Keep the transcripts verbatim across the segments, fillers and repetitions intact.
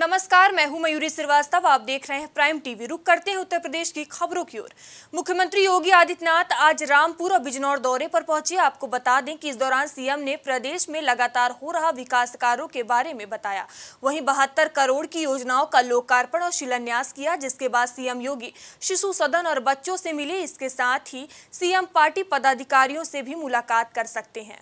नमस्कार, मैं हूं मयूरी श्रीवास्तव। आप देख रहे हैं प्राइम टीवी। रुक करते हैं उत्तर प्रदेश की खबरों की ओर। मुख्यमंत्री योगी आदित्यनाथ आज रामपुर और बिजनौर दौरे पर पहुंचे। आपको बता दें कि इस दौरान सीएम ने प्रदेश में लगातार हो रहा विकास कार्यों के बारे में बताया। वहीं बहत्तर करोड़ की योजनाओं का लोकार्पण और शिलान्यास किया, जिसके बाद सीएम योगी शिशु सदन और बच्चों से मिले। इसके साथ ही सीएम पार्टी पदाधिकारियों से भी मुलाकात कर सकते हैं।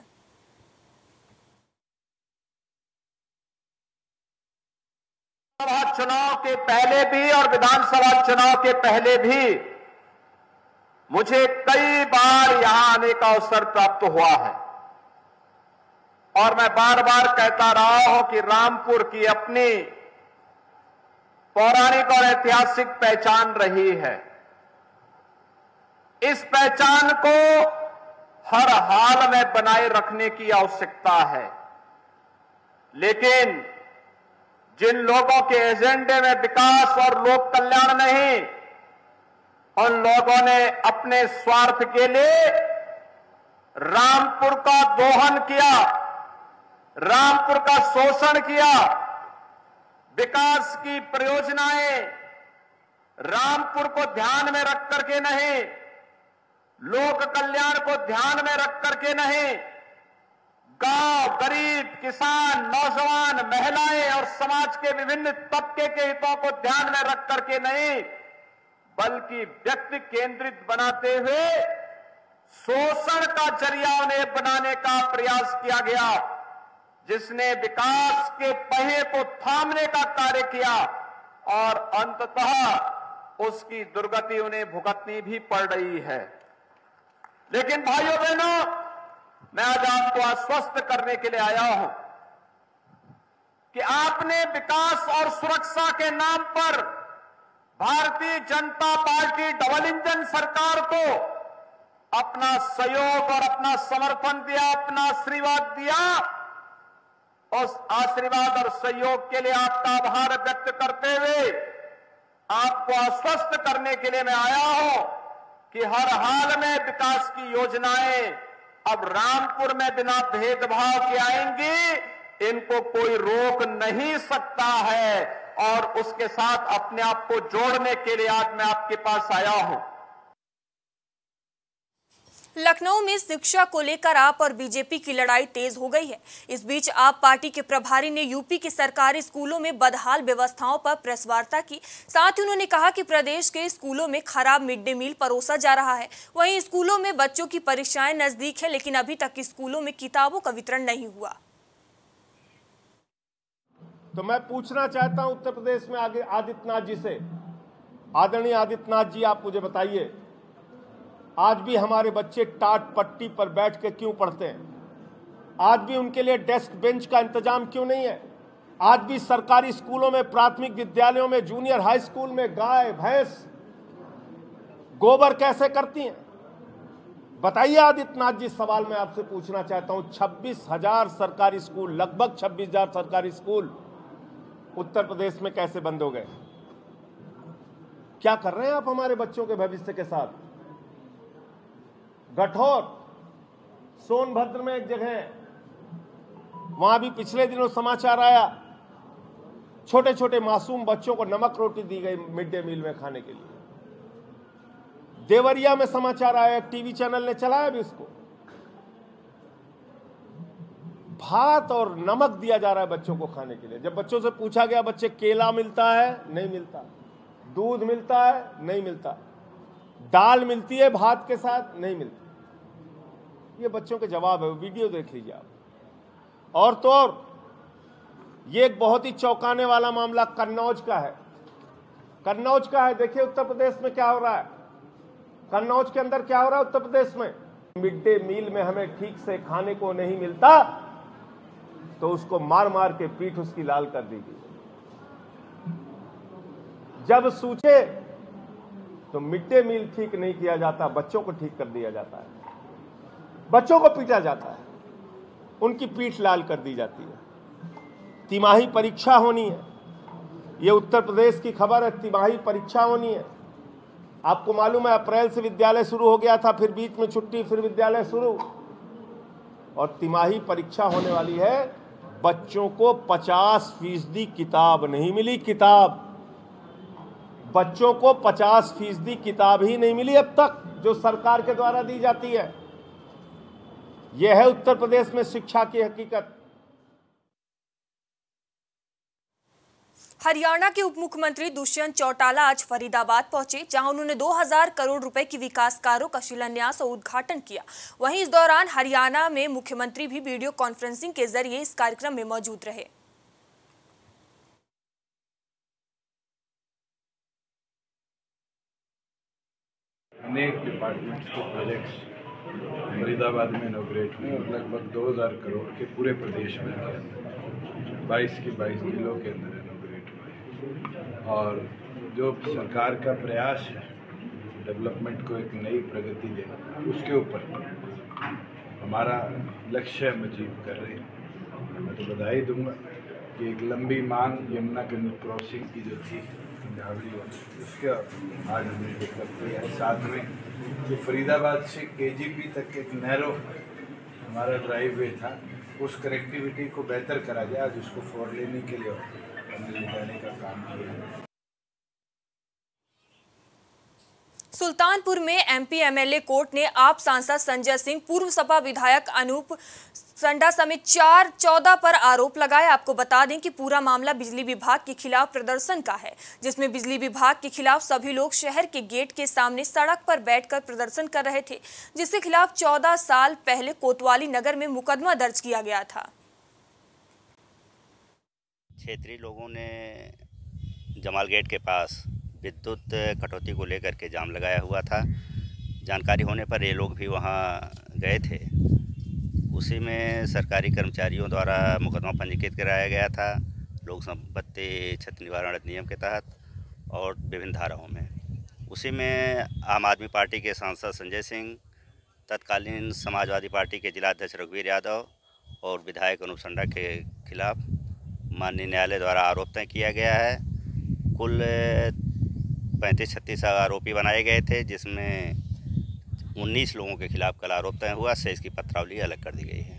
लोकसभा चुनाव के पहले भी और विधानसभा चुनाव के पहले भी मुझे कई बार यहां आने का अवसर प्राप्त हुआ है और मैं बार बार कहता रहा हूं कि रामपुर की अपनी पौराणिक और ऐतिहासिक पहचान रही है। इस पहचान को हर हाल में बनाए रखने की आवश्यकता है, लेकिन जिन लोगों के एजेंडे में विकास और लोक कल्याण नहीं, उन लोगों ने अपने स्वार्थ के लिए रामपुर का दोहन किया, रामपुर का शोषण किया। विकास की परियोजनाएं रामपुर को ध्यान में रख करके नहीं, लोक कल्याण को ध्यान में रख करके नहीं, गांव, गरीब, किसान, नौजवान, महिलाएं और समाज के विभिन्न तबके के हितों को ध्यान में रख करके नहीं, बल्कि व्यक्ति केंद्रित बनाते हुए शोषण का जरिया उन्हें बनाने का प्रयास किया गया, जिसने विकास के पहिए को थामने का कार्य किया और अंततः उसकी दुर्गति उन्हें भुगतनी भी पड़ रही है। लेकिन भाइयों बहनों, मैं आज आपको आश्वस्त करने के लिए आया हूं कि आपने विकास और सुरक्षा के नाम पर Bharatiya Janata party double engine सरकार को अपना सहयोग और अपना समर्थन दिया, अपना आशीर्वाद दिया। उस आशीर्वाद और सहयोग के लिए आपका आभार व्यक्त करते हुए आपको आश्वस्त करने के लिए मैं आया हूं कि हर हाल में विकास की योजनाएं अब रामपुर में बिना भेदभाव के आएंगी, इनको कोई रोक नहीं सकता है और उसके साथ अपने आप को जोड़ने के लिए आज मैं आपके पास आया हूं। लखनऊ में शिक्षा को लेकर आप और बीजेपी की लड़ाई तेज हो गई है। इस बीच आप पार्टी के प्रभारी ने यूपी के सरकारी स्कूलों में बदहाल व्यवस्थाओं पर प्रेस वार्ता की। साथ ही उन्होंने कहा कि प्रदेश के स्कूलों में खराब मिड डे मील परोसा जा रहा है। वहीं स्कूलों में बच्चों की परीक्षाएं नजदीक है, लेकिन अभी तक स्कूलों में किताबों का वितरण नहीं हुआ। तो मैं पूछना चाहता हूं उत्तर प्रदेश में आगे आदित्यनाथ जी से, आदरणीय आदित्यनाथ जी, आप मुझे बताइए, आज भी हमारे बच्चे टाट पट्टी पर बैठ के क्यों पढ़ते हैं? आज भी उनके लिए डेस्क बेंच का इंतजाम क्यों नहीं है? आज भी सरकारी स्कूलों में, प्राथमिक विद्यालयों में, जूनियर हाई स्कूल में गाय भैंस गोबर कैसे करती हैं? बताइए आदित्यनाथ जी। सवाल मैं आपसे पूछना चाहता हूं, छब्बीस हजार सरकारी स्कूल, लगभग छब्बीस हजार सरकारी स्कूल उत्तर प्रदेश में कैसे बंद हो गए? क्या कर रहे हैं आप हमारे बच्चों के भविष्य के साथ? गठौर, सोनभद्र में एक जगह है, वहां भी पिछले दिनों समाचार आया, छोटे छोटे मासूम बच्चों को नमक रोटी दी गई मिड डे मील में खाने के लिए। देवरिया में समाचार आया, टीवी चैनल ने चलाया भी इसको। भात और नमक दिया जा रहा है बच्चों को खाने के लिए। जब बच्चों से पूछा गया, बच्चे केला मिलता है? नहीं मिलता। दूध मिलता है? नहीं मिलता। दाल मिलती है भात के साथ? नहीं मिलती। ये बच्चों के जवाब है, वीडियो देख लीजिए आप। और तो और ये एक बहुत ही चौंकाने वाला मामला कन्नौज का है। कन्नौज का है, देखिए उत्तर प्रदेश में क्या हो रहा है। कन्नौज के अंदर क्या हो रहा है उत्तर प्रदेश में? मिड डे मील में हमें ठीक से खाने को नहीं मिलता तो उसको मार मार के पीठ उसकी लाल कर दी गई। जब सूचे तो मिड डे मील ठीक नहीं किया जाता, बच्चों को ठीक कर दिया जाता है, बच्चों को पीटा जाता है, उनकी पीठ लाल कर दी जाती है। तिमाही परीक्षा होनी है, ये उत्तर प्रदेश की खबर है। तिमाही परीक्षा होनी है। आपको मालूम है अप्रैल से विद्यालय शुरू हो गया था, फिर बीच में छुट्टी, फिर विद्यालय शुरू, और तिमाही परीक्षा होने वाली है बच्चों को पचास फीसदी किताब नहीं मिली। किताब बच्चों को पचास फीसदी किताब ही नहीं मिली अब तक, जो सरकार के द्वारा दी जाती है। यह है उत्तर प्रदेश में शिक्षा की हकीकत। हरियाणा के उप मुख्यमंत्री दुष्यंत चौटाला आज फरीदाबाद पहुंचे, जहां उन्होंने दो हज़ार करोड़ रुपए की विकास कार्यों का शिलान्यास और उद्घाटन किया। वहीं इस दौरान हरियाणा में मुख्यमंत्री भी वीडियो कॉन्फ्रेंसिंग के जरिए इस कार्यक्रम में मौजूद रहे। अनेक डिपार्टमेंट्स के प्रोजेक्ट्स फरीदाबाद में इनॉग्रेट हुए। लगभग दो हज़ार करोड़ के पूरे प्रदेश में के अंदर बाईस की बाईस जिलों के अंदर इनॉग्रेट हुए। और जो सरकार का प्रयास है डेवलपमेंट को एक नई प्रगति देना, उसके ऊपर हमारा लक्ष्य हम अचीव कर रहे हैं। मैं तो बधाई दूंगा कि एक लंबी मांग यमुना क्रॉसिंग की जो थी पंजाबी, उसका आज हमने डेवलप किया है। साथ में जो फरीदाबाद से केजीपी तक एक नैरो हमारा ड्राइव वे था, उस कनेक्टिविटी को बेहतर करा जाए, आज उसको फोर लेने के लिए हमने ले जाने का काम किया है। सुल्तानपुर में एमपी एमएलए कोर्ट ने आप सांसद संजय सिंह, पूर्व सपा विधायक अनूप संडा समेत चार चौदह पर आरोप लगाए। आपको बता दें कि पूरा मामला बिजली विभाग के खिलाफ प्रदर्शन का है, जिसमें बिजली विभाग के खिलाफ सभी लोग शहर के गेट के सामने सड़क पर बैठकर प्रदर्शन कर रहे थे, जिसके खिलाफ चौदह साल पहले कोतवाली नगर में मुकदमा दर्ज किया गया था। क्षेत्रीय लोगों ने जमाल गेट के पास विद्युत कटौती को लेकर के जाम लगाया हुआ था। जानकारी होने पर ये लोग भी वहाँ गए थे। उसी में सरकारी कर्मचारियों द्वारा मुकदमा पंजीकृत कराया गया था, लोक संपत्ति क्षति निवारण अधिनियम के तहत और विभिन्न धाराओं में। उसी में आम आदमी पार्टी के सांसद संजय सिंह, तत्कालीन समाजवादी पार्टी के जिलाध्यक्ष रघुवीर यादव और विधायक अनूप संडा के खिलाफ माननीय न्यायालय द्वारा आरोप तय किया गया है। कुल पैंतीस छत्तीस आरोपी बनाए गए थे, जिसमें उन्नीस लोगों के खिलाफ कल आरोप तय हुआ से इसकी पत्रावली अलग कर दी गई है।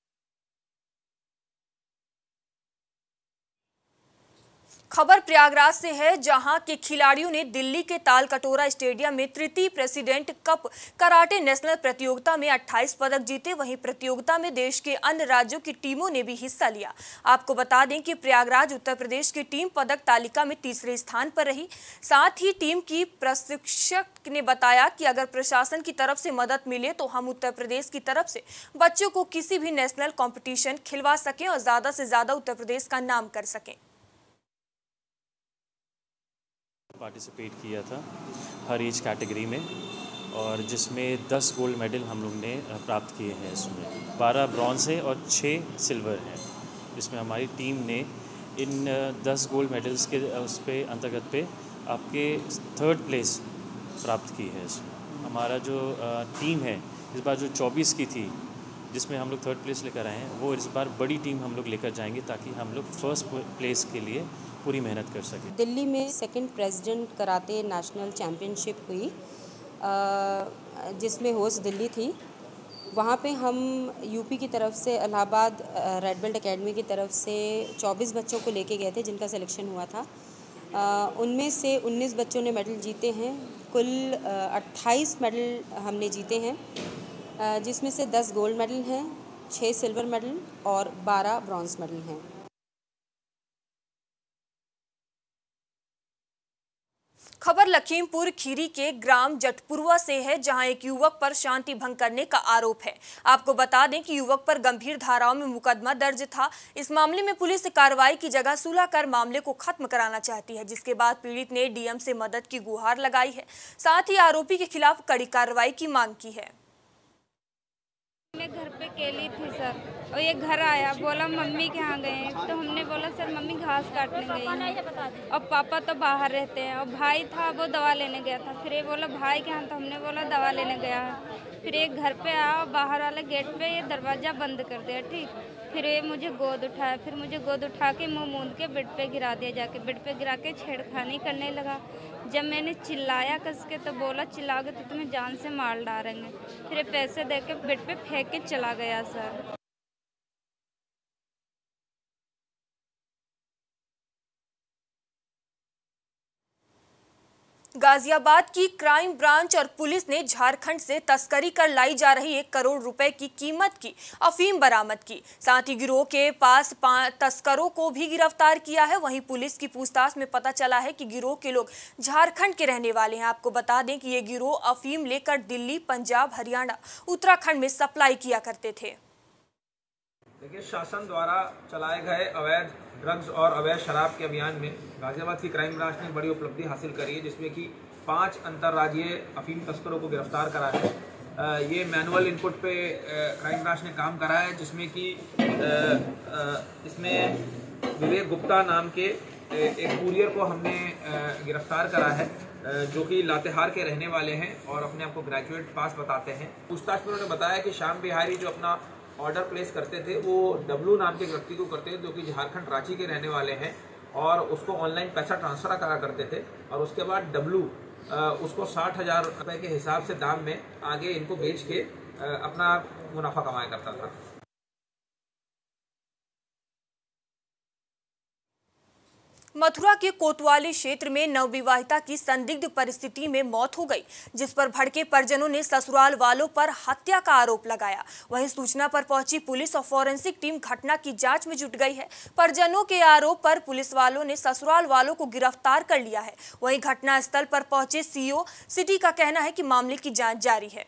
खबर प्रयागराज से है, जहां के खिलाड़ियों ने दिल्ली के तालकटोरा स्टेडियम में तृतीय प्रेसिडेंट कप कराटे नेशनल प्रतियोगिता में अट्ठाईस पदक जीते। वहीं प्रतियोगिता में देश के अन्य राज्यों की टीमों ने भी हिस्सा लिया। आपको बता दें कि प्रयागराज उत्तर प्रदेश की टीम पदक तालिका में तीसरे स्थान पर रही। साथ ही टीम की प्रशिक्षक ने बताया कि अगर प्रशासन की तरफ से मदद मिले तो हम उत्तर प्रदेश की तरफ से बच्चों को किसी भी नेशनल कॉम्पिटिशन खिलवा सकें और ज्यादा से ज्यादा उत्तर प्रदेश का नाम कर सकें। पार्टिसिपेट किया था हर एज कैटेगरी में, और जिसमें दस गोल्ड मेडल हम लोग ने प्राप्त किए हैं। इसमें बारह ब्रॉन्ज है और छः सिल्वर है। इसमें हमारी टीम ने इन दस गोल्ड मेडल्स के उस पे अंतर्गत पे आपके थर्ड प्लेस प्राप्त की है। इसमें हमारा जो टीम है इस बार जो चौबीस की थी, जिसमें हम लोग थर्ड प्लेस लेकर आए हैं, वो इस बार बड़ी टीम हम लोग लेकर जाएंगे ताकि हम लोग फर्स्ट प्लेस के लिए पूरी मेहनत कर सकें। दिल्ली में second president karate national championship हुई, जिसमें होस्ट दिल्ली थी। वहाँ पे हम यूपी की तरफ से इलाहाबाद रेड बेल्ट एकेडमी की तरफ से चौबीस बच्चों को लेके गए थे, जिनका सिलेक्शन हुआ था। उनमें से उन्नीस बच्चों ने मेडल जीते हैं। कुल अट्ठाईस मेडल हमने जीते हैं, जिसमें से दस गोल्ड मेडल हैं, छः सिल्वर मेडल और बारह ब्रॉन्ज मेडल हैं। खबर लखीमपुर खीरी के ग्राम जटपुरवा से है, जहां एक युवक पर शांति भंग करने का आरोप है। आपको बता दें कि युवक पर गंभीर धाराओं में मुकदमा दर्ज था। इस मामले में पुलिस कार्रवाई की जगह सुलह कर मामले को खत्म कराना चाहती है, जिसके बाद पीड़ित ने डीएम से मदद की गुहार लगाई है। साथ ही आरोपी के खिलाफ कड़ी कार्रवाई की मांग की है। मैं घर पे अकेली थी सर, और ये घर आया, बोला मम्मी के यहाँ गए, तो हमने बोला सर मम्मी घास काटने गई हैं, और पापा तो बाहर रहते हैं, और भाई था वो दवा लेने गया था। फिर ये बोला भाई के यहाँ, तो हमने बोला दवा लेने गया है। फिर एक घर पे आया, बाहर वाले गेट पे ये दरवाज़ा बंद कर दिया, ठीक। फिर ये मुझे गोद उठाया, फिर मुझे गोद उठा के मुँह मूंद के बेड पे गिरा दिया, जाके बेड पे गिरा के छेड़खानी करने लगा। जब मैंने चिल्लाया कस के, तो बोला चिल्लाओगे तो तुम्हें जान से मार डालेंगे। फिर पैसे दे के बेड पे फेंक के चला गया सर। गाजियाबाद की क्राइम ब्रांच और पुलिस ने झारखंड से तस्करी कर लाई जा रही एक करोड़ रुपए की कीमत की अफीम बरामद की। साथ ही गिरोह के पास तस्करों को भी गिरफ्तार किया है। वहीं पुलिस की पूछताछ में पता चला है कि गिरोह के लोग झारखंड के रहने वाले हैं। आपको बता दें कि ये गिरोह अफीम लेकर दिल्ली, पंजाब, हरियाणा, उत्तराखंड में सप्लाई किया करते थे। देखिए, शासन द्वारा चलाए गए अवैध ड्रग्स और अवैध शराब के अभियान में गाजियाबाद की क्राइम ब्रांच ने बड़ी उपलब्धि हासिल करी है, जिसमें कि पांच अंतर्राज्यीय अफीम तस्करों को गिरफ्तार करा है। ये मैनुअल इनपुट पे क्राइम ब्रांच ने काम करा है, जिसमें कि इसमें विवेक गुप्ता नाम के एक कुरियर को हमने गिरफ्तार करा है, जो कि लातेहार के रहने वाले हैं और अपने आप को ग्रेजुएट पास बताते हैं। पूछताछ में उन्होंने बताया कि श्याम बिहारी जो अपना ऑर्डर प्लेस करते थे वो डब्लू नाम के व्यक्ति को करते थे, जो कि झारखंड रांची के रहने वाले हैं, और उसको ऑनलाइन पैसा ट्रांसफर करा करते थे। और उसके बाद डब्लू उसको साठ हजार रुपये के हिसाब से दाम में आगे इनको बेच के अपना मुनाफा कमाया करता था। मथुरा के कोतवाली क्षेत्र में नवविवाहिता की संदिग्ध परिस्थिति में मौत हो गई, जिस पर भड़के परिजनों ने ससुराल वालों पर हत्या का आरोप लगाया। वहीं सूचना पर पहुंची पुलिस और फॉरेंसिक टीम घटना की जांच में जुट गई है। परिजनों के आरोप पर पुलिस वालों ने ससुराल वालों को गिरफ्तार कर लिया है। वहीं घटनास्थल पर पहुंचे सीओ सिटी का कहना है कि मामले की जाँच जारी है।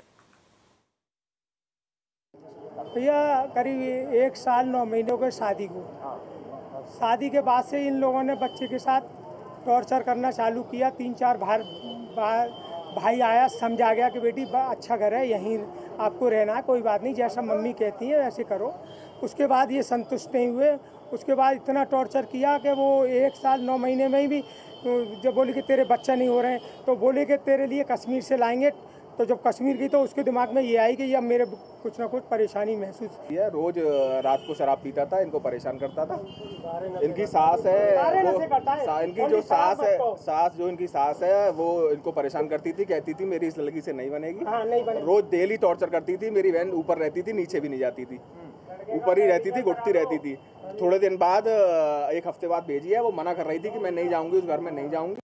भैया करीब एक साल नौ महीनों के शादी को शादी के बाद से इन लोगों ने बच्चे के साथ टॉर्चर करना चालू किया। तीन चार भाई भाई आया, समझा गया कि बेटी अच्छा घर है, यहीं आपको रहना है, कोई बात नहीं, जैसा मम्मी कहती है वैसे करो। उसके बाद ये संतुष्ट नहीं हुए। उसके बाद इतना टॉर्चर किया कि वो एक साल नौ महीने में ही जब बोले कि तेरे बच्चा नहीं हो रहे हैं तो बोले कि तेरे लिए कश्मीर से लाएंगे। तो जब कश्मीर की तो उसके दिमाग में ये आई कि ये अब मेरे कुछ ना कुछ परेशानी महसूस किया। रोज रात को शराब पीता था, इनको परेशान करता था। इनकी सास है वो, सा, इनकी जो सास है सास जो इनकी सास है वो इनको परेशान करती थी, कहती थी मेरी इस लड़की से नहीं बनेगी। हाँ, नहीं बनेगी। रोज डेली टॉर्चर करती थी। मेरी बहन ऊपर रहती थी, नीचे भी नहीं जाती थी, ऊपर ही रहती थी, घुटती रहती थी। थोड़े दिन बाद एक हफ्ते बाद भेजी है, वो मना कर रही थी कि मैं नहीं जाऊँगी, उस घर में नहीं जाऊँगी।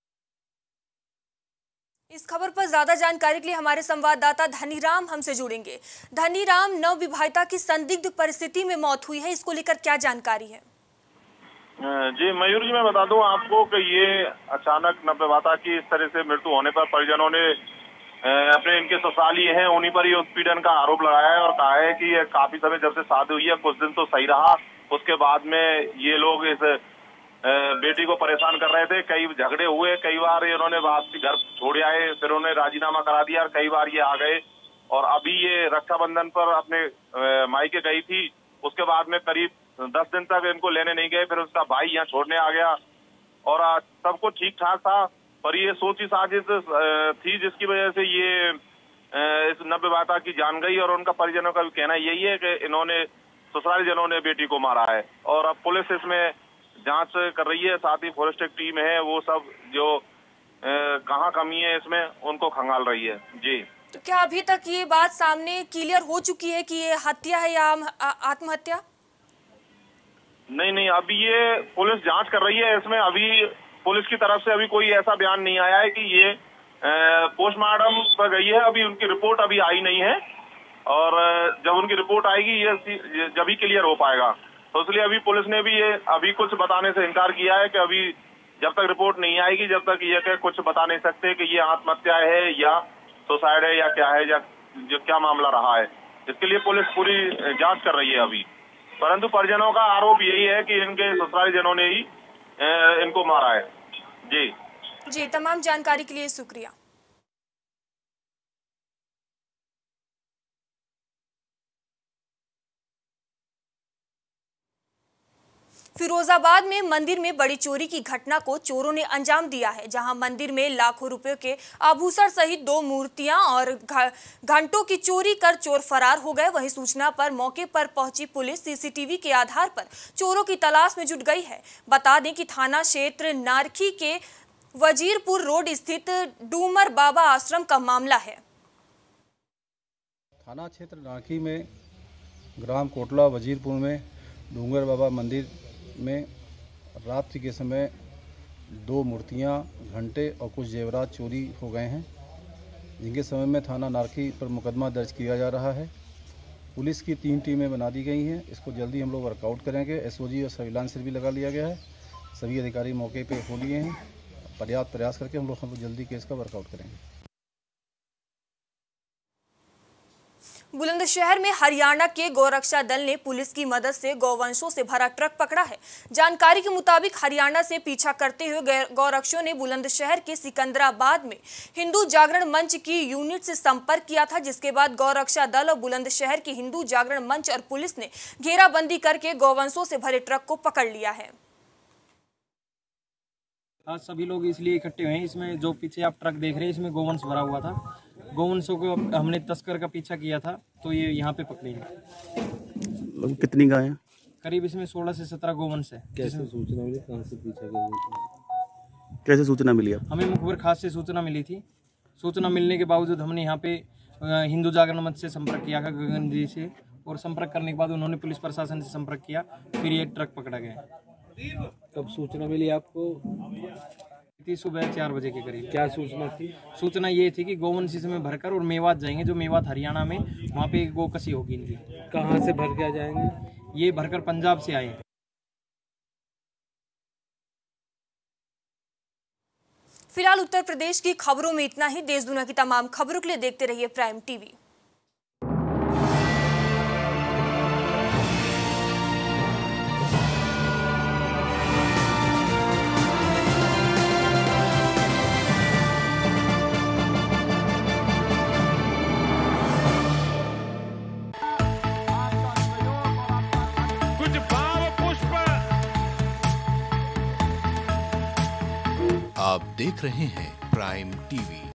इस खबर पर ज्यादा जानकारी के लिए हमारे संवाददाता धनीराम हमसे जुड़ेंगे। धनीराम, नवविवाहिता की संदिग्ध परिस्थिति में मौत हुई है, इसको लेकर क्या जानकारी है? जी मयूर जी, मैं बता दूं आपको कि ये अचानक नवविवाहिता की इस तरह से मृत्यु होने पर परिजनों ने अपने इनके ससुराली हैं उन्हीं पर ही उत्पीड़न का आरोप लगाया है और कहा है कि ये काफी समय जब से शादी हुई है, कुछ दिन तो सही रहा, उसके बाद में ये लोग इस बेटी को परेशान कर रहे थे। कई झगड़े हुए, कई बार इन्होंने वापसी घर छोड़ आए, फिर उन्होंने राजीनामा करा दिया और कई बार ये आ गए। और अभी ये रक्षाबंधन पर अपने मायके गई थी, उसके बाद में करीब दस दिन तक इनको लेने नहीं गए, फिर उसका भाई यहाँ छोड़ने आ गया और सब कुछ ठीक ठाक था। पर ये सोची साजिश थी जिसकी वजह से ये इस नवविवाहिता की जान गई और उनका परिजनों का भी कहना यही है कि इन्होंने ससुराली जनों ने बेटी को मारा है और अब पुलिस इसमें जांच कर रही है। साथ ही फॉरेस्टिक टीम है, वो सब जो कहाँ कमी है इसमें उनको खंगाल रही है। जी, तो क्या अभी तक ये बात सामने क्लियर हो चुकी है कि ये हत्या है या आत्महत्या? नहीं नहीं, अभी ये पुलिस जांच कर रही है। इसमें अभी पुलिस की तरफ से अभी कोई ऐसा बयान नहीं आया है कि ये पोस्टमार्टम पर गई है। अभी उनकी रिपोर्ट अभी आई नहीं है और जब उनकी रिपोर्ट आएगी ये जब ही क्लियर हो पाएगा। तो इसलिए अभी पुलिस ने भी ये अभी कुछ बताने से इनकार किया है कि अभी जब तक रिपोर्ट नहीं आएगी, जब तक ये के कुछ बता नहीं सकते कि ये आत्महत्या है या सुसाइड है या क्या है या जो क्या मामला रहा है। इसके लिए पुलिस पूरी जांच कर रही है अभी। परंतु परिजनों का आरोप यही है कि इनके ससुराली जनों ने ही इनको मारा है। जी जी, तमाम जानकारी के लिए शुक्रिया। फिरोजाबाद में मंदिर में बड़ी चोरी की घटना को चोरों ने अंजाम दिया है, जहां मंदिर में लाखों रुपयों के आभूषण सहित दो मूर्तियां और घंटों की चोरी कर चोर फरार हो गए। वहीं सूचना पर मौके पर पहुंची पुलिस सीसीटीवी के आधार पर चोरों की तलाश में जुट गई है। बता दें कि थाना क्षेत्र नारखी के वजीरपुर रोड स्थित डूमर बाबा आश्रम का मामला है। थाना क्षेत्र नारखी में ग्राम कोटला वजीरपुर में डूंगर बाबा मंदिर में रात्रि के समय दो मूर्तियां, घंटे और कुछ जेवरात चोरी हो गए हैं, जिनके समय में थाना नारखी पर मुकदमा दर्ज किया जा रहा है। पुलिस की तीन टीमें बना दी गई हैं, इसको जल्दी हम लोग वर्कआउट करेंगे। एसओजी और सर्विलांस भी लगा लिया गया है, सभी अधिकारी मौके पे हो लिए हैं। पर्याप्त प्रयास करके हम लोग हम लोग जल्दी केस का वर्कआउट करेंगे। बुलंदशहर में हरियाणा के गौरक्षा दल ने पुलिस की मदद से गौवंशों से भरा ट्रक पकड़ा है। जानकारी के मुताबिक हरियाणा से पीछा करते हुए गौरक्षों ने बुलंदशहर के सिकंदराबाद में हिंदू जागरण मंच की यूनिट से संपर्क किया था, जिसके बाद गौरक्षा दल और बुलंदशहर की हिंदू जागरण मंच और पुलिस ने घेराबंदी करके गौवंशों से भरे ट्रक को पकड़ लिया है। आज सभी लोग इसलिए इकट्ठे हुए हैं, इसमें जो पीछे आप ट्रक देख रहे हैं इसमें गोवंश भरा हुआ था। गोवंशों को हमने तस्कर का पीछा किया था तो ये यहाँ पे पकड़े हैं। कितनी गाय हैं? करीब इसमें सोलह से सत्रह गोवंश है। कैसे सूचना मिली, कहाँ से पीछा कर कैसे सूचना मिली? आप हमें मुखबिर खास से सूचना मिली थी। सूचना मिलने के बावजूद हमने यहाँ पे हिंदू जागरण मंच से संपर्क किया गगन जी से, और संपर्क करने के बाद उन्होंने पुलिस प्रशासन से संपर्क किया, फिर ये ट्रक पकड़ा गया। कब सूचना मिली आपको? सुबह चार बजे के करीब। क्या सूचना थी? सूचना ये थी कि गोवंश इसमें भरकर और मेवात जाएंगे, जो मेवात हरियाणा में, वहाँ पे गोकसी होगी इनकी। कहाँ से भर के आ जाएंगे? ये भरकर पंजाब से आए। फिलहाल उत्तर प्रदेश की खबरों में इतना ही। देश दुनिया की तमाम खबरों के लिए देखते रहिए प्राइम टीवी। आप देख रहे हैं प्राइम टीवी।